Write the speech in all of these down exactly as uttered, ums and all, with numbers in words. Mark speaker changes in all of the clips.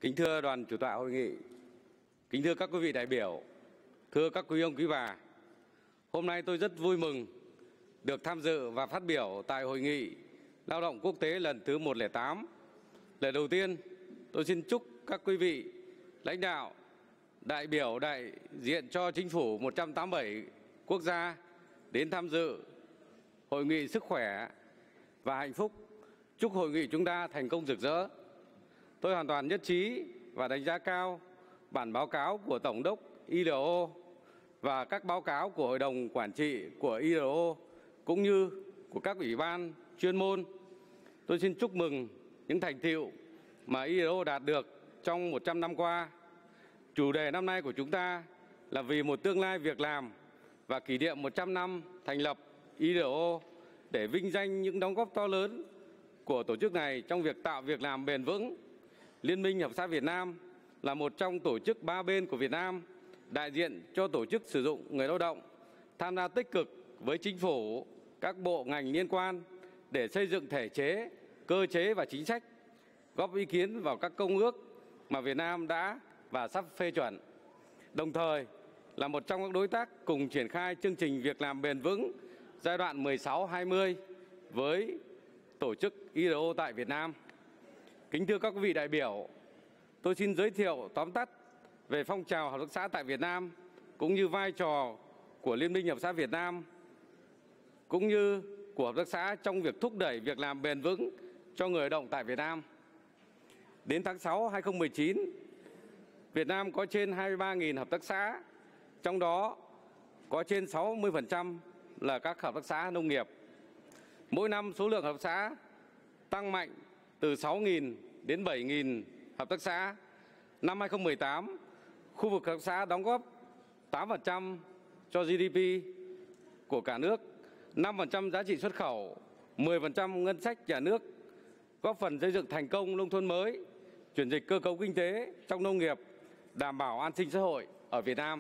Speaker 1: Kính thưa đoàn chủ tọa hội nghị, kính thưa các quý vị đại biểu, thưa các quý ông quý bà, hôm nay tôi rất vui mừng được tham dự và phát biểu tại hội nghị lao động quốc tế lần thứ một không tám. Lời đầu tiên, tôi xin chúc các quý vị lãnh đạo, đại biểu đại diện cho chính phủ một trăm tám mươi bảy quốc gia đến tham dự hội nghị sức khỏe và hạnh phúc. Chúc hội nghị chúng ta thành công rực rỡ. Tôi hoàn toàn nhất trí và đánh giá cao bản báo cáo của Tổng đốc I L O và các báo cáo của Hội đồng Quản trị của I L O cũng như của các ủy ban chuyên môn. Tôi xin chúc mừng những thành tựu mà I L O đạt được trong một trăm năm qua. Chủ đề năm nay của chúng ta là vì một tương lai việc làm và kỷ niệm một trăm năm thành lập I L O để vinh danh những đóng góp to lớn của tổ chức này trong việc tạo việc làm bền vững. Liên minh Hợp tác xã Việt Nam là một trong tổ chức ba bên của Việt Nam đại diện cho tổ chức sử dụng người lao động, tham gia tích cực với chính phủ, các bộ ngành liên quan để xây dựng thể chế, cơ chế và chính sách, góp ý kiến vào các công ước mà Việt Nam đã và sắp phê chuẩn. Đồng thời là một trong các đối tác cùng triển khai chương trình việc làm bền vững giai đoạn mười sáu hai mươi với tổ chức I L O tại Việt Nam. Kính thưa các quý vị đại biểu, tôi xin giới thiệu tóm tắt về phong trào hợp tác xã tại Việt Nam cũng như vai trò của Liên minh Hợp tác xã Việt Nam cũng như của hợp tác xã trong việc thúc đẩy việc làm bền vững cho người lao động tại Việt Nam. Đến tháng sáu năm hai nghìn không trăm mười chín, Việt Nam có trên hai mươi ba nghìn hợp tác xã, trong đó có trên sáu mươi phần trăm là các hợp tác xã nông nghiệp. Mỗi năm số lượng hợp tác xã tăng mạnh từ sáu nghìn đến bảy nghìn hợp tác xã. Năm hai nghìn không trăm mười tám, khu vực hợp tác xã đóng góp tám phần trăm cho G D P của cả nước, năm phần trăm giá trị xuất khẩu, mười phần trăm ngân sách nhà nước, góp phần xây dựng thành công nông thôn mới, chuyển dịch cơ cấu kinh tế trong nông nghiệp, đảm bảo an sinh xã hội ở Việt Nam.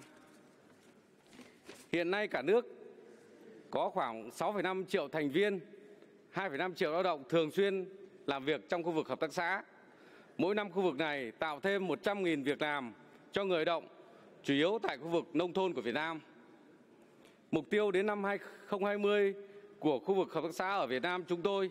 Speaker 1: Hiện nay cả nước có khoảng sáu phẩy năm triệu thành viên, hai phẩy năm triệu lao động thường xuyên làm việc trong khu vực hợp tác xã. Mỗi năm khu vực này tạo thêm một trăm nghìn việc làm cho người lao động, chủ yếu tại khu vực nông thôn của Việt Nam. Mục tiêu đến năm hai nghìn không trăm hai mươi của khu vực hợp tác xã ở Việt Nam chúng tôi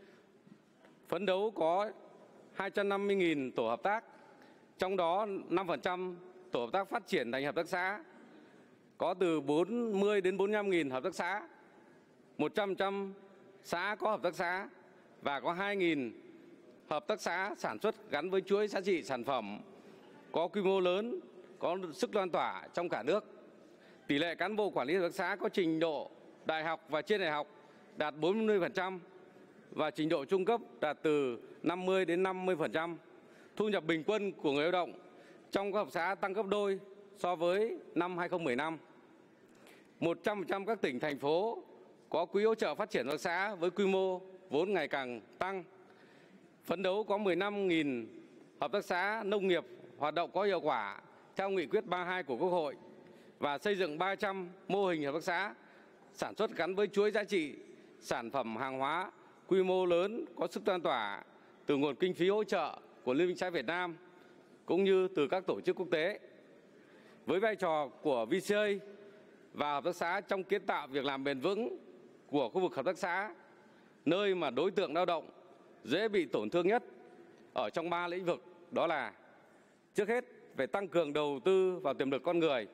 Speaker 1: phấn đấu có hai trăm năm mươi nghìn tổ hợp tác, trong đó năm phần trăm tổ hợp tác phát triển thành hợp tác xã, có từ bốn mươi đến bốn mươi lăm nghìn hợp tác xã, một trăm phần trăm xã có hợp tác xã và có hai nghìn hợp tác xã sản xuất gắn với chuỗi giá trị sản phẩm có quy mô lớn, có sức lan tỏa trong cả nước. Tỷ lệ cán bộ quản lý hợp tác xã có trình độ đại học và trên đại học đạt bốn mươi phần trăm và trình độ trung cấp đạt từ năm mươi đến năm mươi phần trăm. Thu nhập bình quân của người lao động trong các hợp tác xã tăng gấp đôi so với năm hai nghìn không trăm mười lăm. một trăm phần trăm các tỉnh, thành phố có quỹ hỗ trợ phát triển hợp tác xã với quy mô vốn ngày càng tăng. Phấn đấu có mười lăm nghìn hợp tác xã nông nghiệp hoạt động có hiệu quả theo nghị quyết ba mươi hai của Quốc hội và xây dựng ba trăm mô hình hợp tác xã sản xuất gắn với chuỗi giá trị sản phẩm hàng hóa quy mô lớn có sức lan tỏa từ nguồn kinh phí hỗ trợ của Liên minh Hợp tác xã Việt Nam cũng như từ các tổ chức quốc tế. Với vai trò của V C A và hợp tác xã trong kiến tạo việc làm bền vững của khu vực hợp tác xã, nơi mà đối tượng lao động dễ bị tổn thương nhất ở trong ba lĩnh vực, đó là trước hết về tăng cường đầu tư vào tiềm lực con người.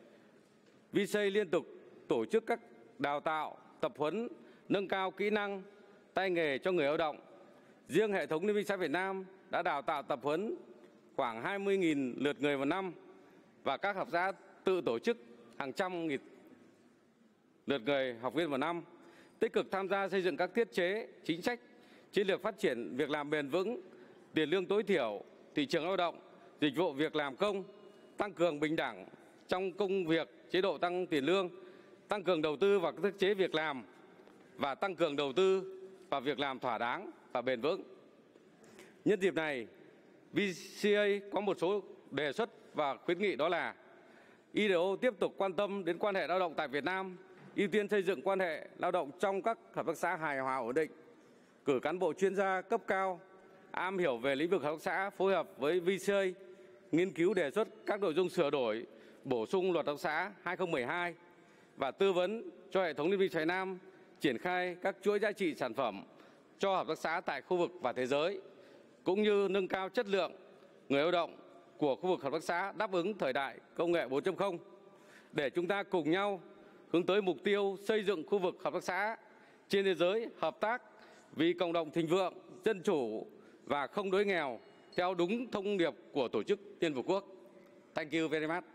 Speaker 1: V C A liên tục tổ chức các đào tạo, tập huấn, nâng cao kỹ năng, tay nghề cho người lao động. Riêng hệ thống Liên minh Hợp tác xã Việt Nam đã đào tạo tập huấn khoảng hai mươi nghìn lượt người một năm và các hợp tác xã tự tổ chức hàng trăm nghìn lượt người học viên một năm, tích cực tham gia xây dựng các thiết chế, chính sách, chiến lược phát triển việc làm bền vững, tiền lương tối thiểu, thị trường lao động, dịch vụ việc làm công, tăng cường bình đẳng trong công việc, chế độ tăng tiền lương, tăng cường đầu tư vào các thiết chế việc làm và tăng cường đầu tư vào việc làm thỏa đáng và bền vững. Nhân dịp này, V C A có một số đề xuất và khuyến nghị, đó là I L O tiếp tục quan tâm đến quan hệ lao động tại Việt Nam, ưu tiên xây dựng quan hệ lao động trong các hợp tác xã hài hòa ổn định, cử cán bộ chuyên gia cấp cao, am hiểu về lĩnh vực hợp tác xã, phối hợp với vê xê a nghiên cứu đề xuất các nội dung sửa đổi, bổ sung luật hợp tác xã hai không một hai và tư vấn cho hệ thống liên minh Việt Nam triển khai các chuỗi giá trị sản phẩm cho hợp tác xã tại khu vực và thế giới, cũng như nâng cao chất lượng người lao động của khu vực hợp tác xã đáp ứng thời đại công nghệ bốn chấm không để chúng ta cùng nhau hướng tới mục tiêu xây dựng khu vực hợp tác xã trên thế giới hợp tác vì cộng đồng thịnh vượng, dân chủ và không đói nghèo theo đúng thông điệp của Tổ chức Liên Hợp Quốc. Thank you very much.